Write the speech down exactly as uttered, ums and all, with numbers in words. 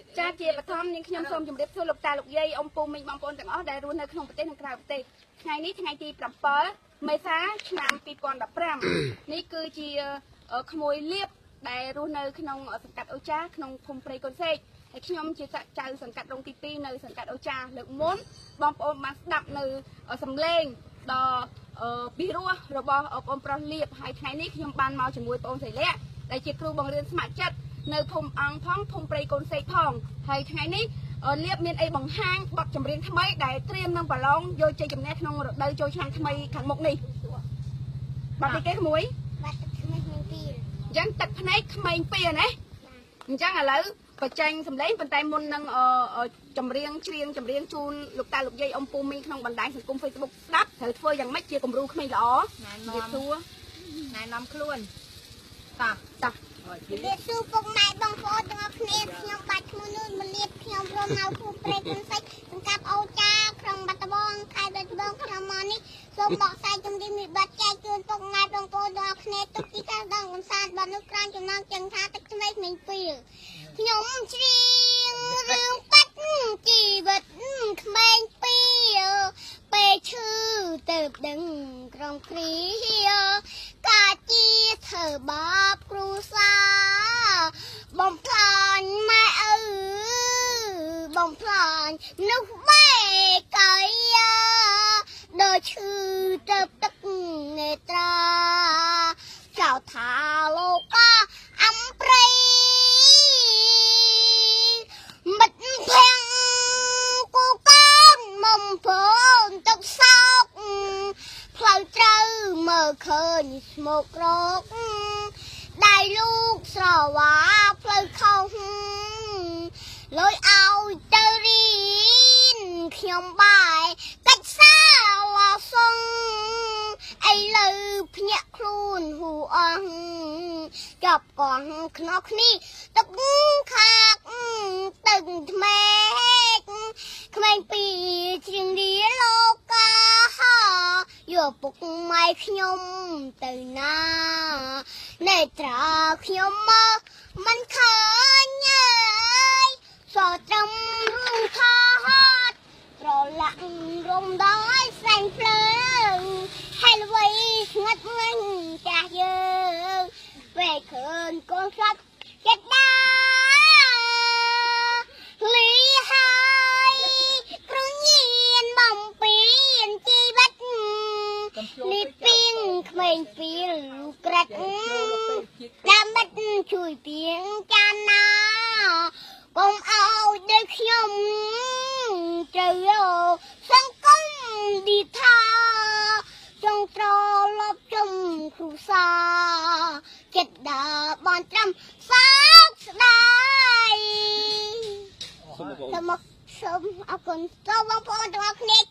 ចាជាបឋមនាងខ្ញុំសូមជម្រាបសួរលោកតាលោកយាយអ៊ំពូមីងបងប្អូនទាំងអស់ដែលរស់នៅក្នុងប្រទេសនិងក្រៅប្រទេសថ្ងៃនេះថ្ងៃទីbảyមេសាឆ្នាំពីរពាន់ដប់ប្រាំនេះគឺជាក្មួយលៀបដែលរស់នៅក្នុងសង្កាត់អូចាក្នុងភូមិព្រៃកូនសេកហើយខ្ញុំជាចៅសង្កាត់រងទីពីរនៅសង្កាត់អូចាលើកមុនបងប្អូនបានស្ដាប់នៅសំឡេងដ៏ពីរោះរបស់បងប្រុសលៀបហើយថ្ងៃនេះខ្ញុំបានមកជាមួយបងស្រីលក្ខដែលជាគ្រូបង្រៀនស្ម័គ្រចិត្តនៅភូមិអង្គផងភូមិព្រៃកូនសេកផងហើយថ្ងៃនេះលៀបមានអីបង្ហាញបទចម្រៀងថ្មីដែលត្រៀមនឹងប្រឡងយកជ័យជំនះក្នុងរដូវចូលឆ្នាំថ្មីខាងមុខនេះបាត់ទីគេក្មួយបាត់ទឹកភ្នែកក្មេងពីរអញ្ចឹងទឹកភ្នែកក្មេងពីរណាអញ្ចឹងឥឡូវបញ្ចេញសម្លេងប៉ុន្តែមុននឹងចម្រៀងច្រៀងចម្រៀងជូនលោកតាលោកយាយអ៊ំពូមីងក្នុងបណ្ដាញសង្គម Facebook ស្ដាប់ត្រូវធ្វើយ៉ាងម៉េចជាគំរូក្មេងល្អណែនាំសួរណែនាំខ្លួនតោះតោះវាសួរពុកម៉ែបងប្អូនទាំងអស់គ្នាខ្ញុំបាច់ឈ្មោះនោះមលៀបខ្ញុំរស់នៅភូមិព្រៃកូនសេកសង្កាត់អូចាក្រុងបាត់ដំបងខេត្តបាត់ដំបងខ្ញុំមកនេះសូមបកស្រាយជំរាបវិបត្តិចែកជូនពុកម៉ែបងប្អូនទាំងអស់គ្នាទុកទីការដងកំសាន្តបាត់នោះក្រានចំណងចឹងថាទឹកថ្មីក្មេងពីរខ្ញុំច្រៀងរឿងបាត់ជីវិតក្មេងពីរពេលឈឺទៅដឹងក្រុមគ្រាកាជាធ្វើបាបគ្រូសាបំផ្លាញម៉ែឪបំផ្លាញនោះបែកៃដល់ឈឺទៅទឹកនេត្រាចៅថាលោកកាអំព្រៃមិត្តភ័ក្ដិគូកូនមុំព្រមទឹកសោកផ្លូវត្រូវមើលឃើញស្មុករកដៃលោកស្រវាផ្លូវខុសលុយឲ្យទៅរៀនខ្ញុំបាយកិច្ចសារឡសុងឥឡូវភ្ញាក់ខ្លួនហួអស់ចាប់កោះខ្នោះគ្នាទឹកខាកទឹកថ្មេកក្មេងពីជ្រៀងរៀនលោកកាយកពុកម៉ែខ្ញុំទៅណានេត្រាខ្ញុំមកមិនឃើញអើយសត្រឹមរូងខហត់ត្រលាក់រំដងឲ្យសែងភ្លើងហើយល្វីស្ងាត់មិញចាស់យើងពេលឃើញកូនស្លាប់ចិត្តដាលីហើយគ្រូញៀនបំពេញជីវិតនេះពីងក្មេងពីលក្រិតតាមមិត្តជួយពីងចានណាកុំឲ្យដូចខ្ញុំត្រូវសង្គមឌីថាចង់ត្រឡប់ជុំគ្រូសាចិត្តដើបានត្រាំសោកស្ដាយសូមមកសូមអរគុណសូមបងប្អូនទាំងអស់គ្នា